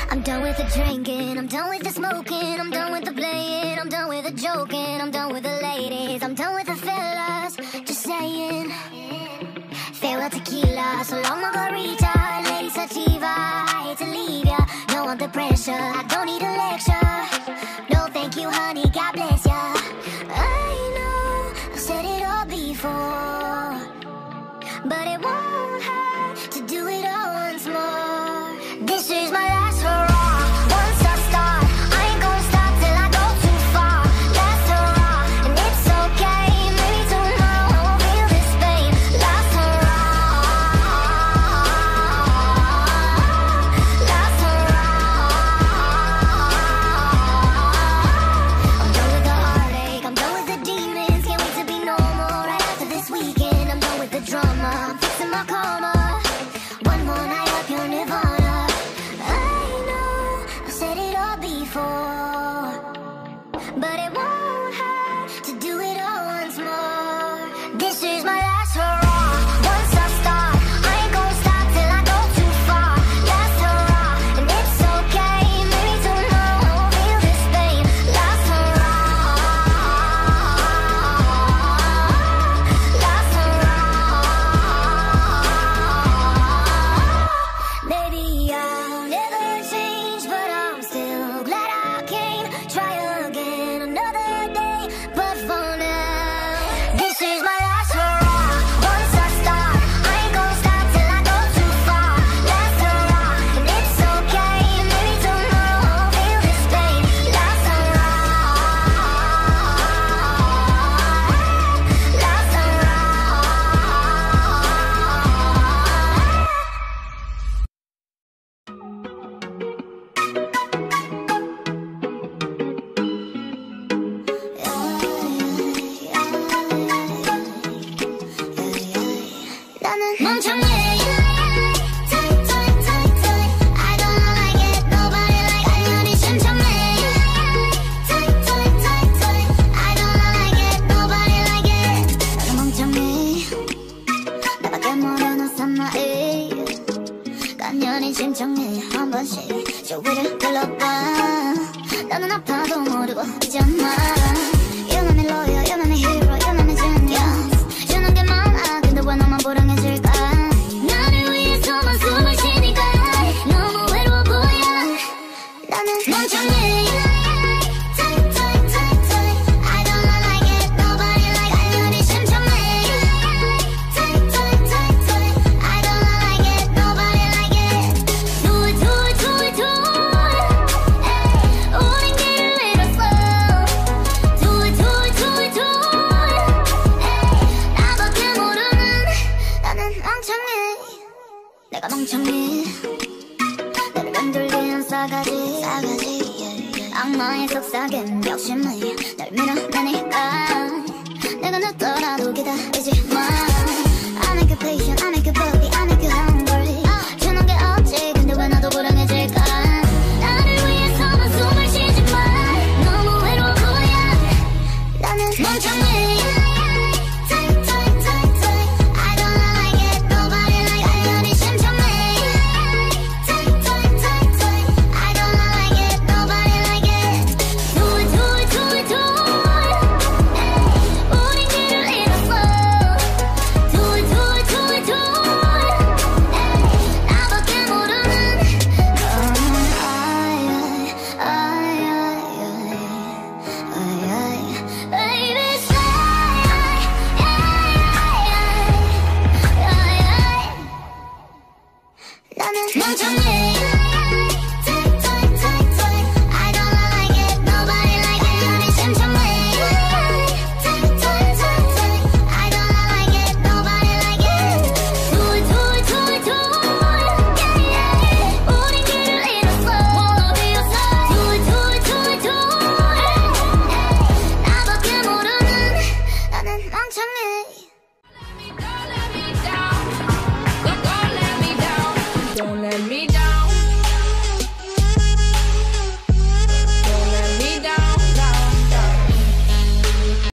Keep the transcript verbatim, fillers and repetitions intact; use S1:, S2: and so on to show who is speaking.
S1: I'm done with the drinking, I'm done with the smoking, I'm done with the playing, I'm done with the joking, I'm done with the ladies, I'm done with the fellas, just saying. Farewell tequila, so long margarita, lady sativa, I hate to leave ya, don't want the pressure, I don't need a lecture. No thank you honey, God bless ya. I know, I've said it all before, but it won't hurt to do it all once more. This is my last hurrah. Once I start, I ain't gonna stop till I go too far. Last hurrah, and it's okay. Maybe tomorrow I won't feel this pain. Last hurrah, last hurrah. I'm done with the heartache, I'm done with the demons. Can't wait to be normal right after this weekend. I'm done with the drama, I'm fixing my karma. One more night up your nirvana. But it won't hurt to do it all once more. This is my last hurrah. Once I start, I ain't gonna stop till I go too far. Last hurrah, and it's okay. Maybe tomorrow I won't feel this pain. Last hurrah, last hurrah. Maybe I'll never change, but I'm still glad I came. Try again another day, but for now, this is my last hurrah. Once I start, I ain't gonna stop till I go too far. Last hurrah, and it's okay. Maybe tomorrow I won't feel this pain. Last hurrah, last 나는 멍청해. Tight, tight, tight, tight. I don't like it. Nobody like it. 아니 심청해. Tight, tight, tight, tight. I don't like it. Nobody like it. 나는 멍청해. 나밖에 모르는 사나이. 간연히 심청해. 한 번씩 주위를 둘러봐. 나는 아파도 모르고 있잖아. You're not my lawyer, you're not my hero, you're not my genius. 주는 게 많아, 근데 왜 나만 불행해질까? 나를 위해서만 숨을 쉬니까 너무 외로워 보여. 나는 멍청해. Tight, tight, tight, tight. I don't like it, nobody like it. 아니 심청해. Tight, tight, tight, tight. I don't like it, nobody like it. Do it, do it, do it, do it. Ay, 우린 길을 잃었어. Do it, do it, do it, do it. Ay, 나밖에 모르는 나는 멍청해. 내가 멍청해. 나를 흔들리는 싸가지, 싸가지. 악마의 속삭임 욕심이 날 밀어내니까 내가 늦더라도 기다리지 마. I make you patient, I make you buggy, I make you hungry. 주는 게 없지, 근데 왜 나도 불행해질까? 나를 위해서만 숨을 쉬지 마. 너무 외로워 보여. 나는 멍청해.